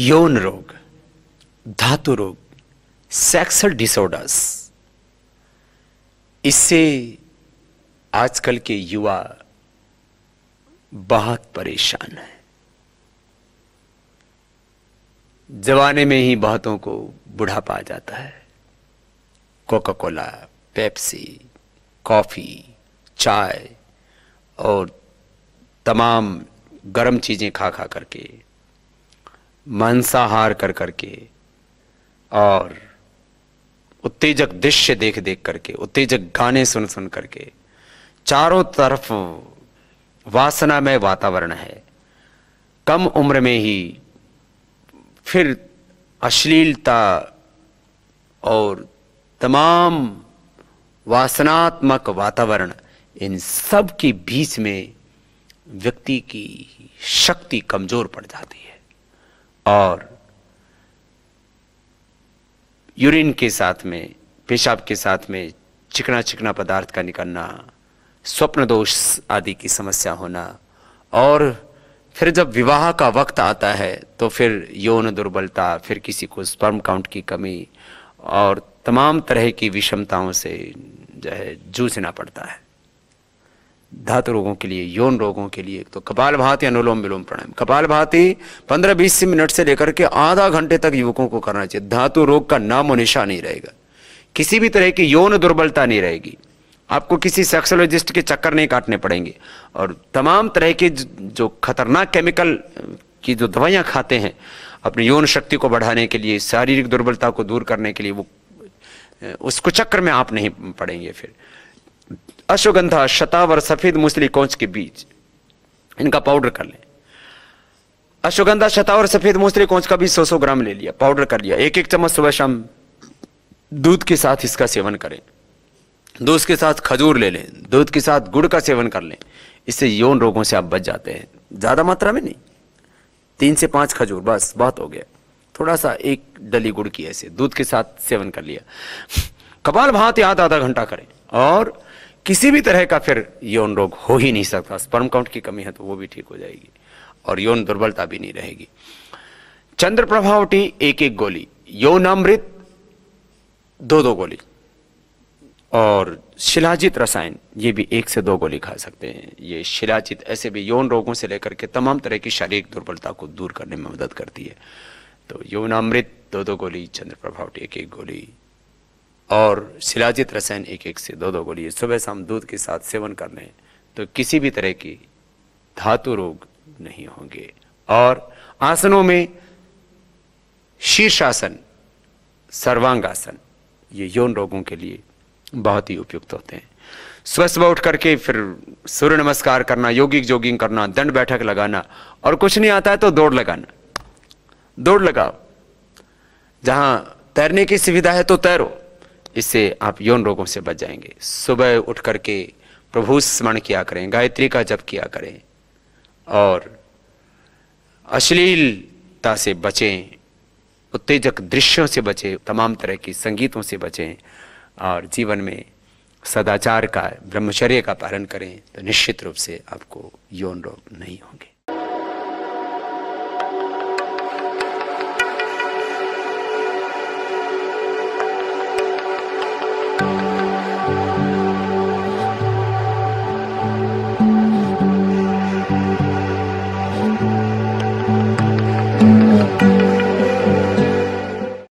यौन रोग, धातु रोग, सेक्सुअल डिसऑर्डर्स, इससे आजकल के युवा बहुत परेशान है। जवानी में ही बहुतों को बुढ़ापा आ जाता है। कोका कोला, पेप्सी, कॉफी, चाय और तमाम गर्म चीजें खा खा करके, मांसाहार कर करके और उत्तेजक दृश्य देख देख करके, उत्तेजक गाने सुन सुन करके, चारों तरफ वासनामय वातावरण है। कम उम्र में ही फिर अश्लीलता और तमाम वासनात्मक वातावरण, इन सब के बीच में व्यक्ति की शक्ति कमजोर पड़ जाती है और यूरिन के साथ में, पेशाब के साथ में चिकना चिकना पदार्थ का निकलना, स्वप्न दोष आदि की समस्या होना, और फिर जब विवाह का वक्त आता है तो फिर यौन दुर्बलता, फिर किसी को स्पर्म काउंट की कमी और तमाम तरह की विषमताओं से जो है जूझना पड़ता है। धातु रोगों के लिए, यौन रोगों के लिए तो कपालभाति, अनुलोम विलोम प्राणायाम। कपालभाति 15-20 मिनट से लेकर के आधा घंटे तक युवकों को करना चाहिए। धातु रोग का नाम और निशान नहीं रहेगा, किसी भी तरह की यौन दुर्बलता नहीं रहेगी, आपको किसी सेक्सोलॉजिस्ट के चक्कर नहीं काटने पड़ेंगे और तमाम तरह के जो खतरनाक केमिकल की जो दवाइयां खाते हैं अपनी यौन शक्ति को बढ़ाने के लिए, शारीरिक दुर्बलता को दूर करने के लिए, वो उसको चक्कर में आप नहीं पड़ेंगे। फिर अश्वगंधा, शतावर, सफेद मूसली, कौच के बीज, इनका पाउडर कर लें। अश्वगंधा, शतावर, सफेद मूसली, कौच का बीज 100-100 ग्राम ले लिया, पाउडर कर लिया। 1-1 चम्मच सुबह शाम दूध के साथ इसका सेवन करें। दूध के साथ खजूर ले लें, दूध के साथ गुड़ का सेवन कर लें। इससे यौन रोगों से आप बच जाते हैं। ज्यादा मात्रा में नहीं, 3 से 5 खजूर बस बहुत हो गया। थोड़ा सा 1 डली गुड़ की ऐसे दूध के साथ सेवन कर लिया। कपालभाति आधा घंटा करें और किसी भी तरह का फिर यौन रोग हो ही नहीं सकता। स्पर्म काउंट की कमी है तो वो भी ठीक हो जाएगी और यौन दुर्बलता भी नहीं रहेगी। चंद्र प्रभावटी 1-1 गोली, यौनामृत 2-2 गोली और शिलाजित रसायन, ये भी 1 से 2 गोली खा सकते हैं। ये शिलाजित ऐसे भी यौन रोगों से लेकर के तमाम तरह की शारीरिक दुर्बलता को दूर करने में मदद करती है। तो यौनामृत 2-2 गोली, चंद्र प्रभावटी 1-1 गोली और शिलाजित रसायन 1-1 से 2-2 गोली सुबह शाम दूध के साथ सेवन कर लें तो किसी भी तरह की धातु रोग नहीं होंगे। और आसनों में शीर्षासन, सर्वांगासन, ये यौन रोगों के लिए बहुत ही उपयुक्त होते हैं। सुबह सुबह उठ करके फिर सूर्य नमस्कार करना, योगिक जॉगिंग करना, दंड बैठक लगाना, और कुछ नहीं आता है तो दौड़ लगाना। दौड़ लगाओ, जहां तैरने की सुविधा है तो तैरो, इससे आप यौन रोगों से बच जाएंगे। सुबह उठ करके प्रभु स्मरण किया करें, गायत्री का जप किया करें और अश्लीलता से बचें, उत्तेजक दृश्यों से बचें, तमाम तरह की संगीतों से बचें और जीवन में सदाचार का, ब्रह्मचर्य का पालन करें तो निश्चित रूप से आपको यौन रोग नहीं होंगे।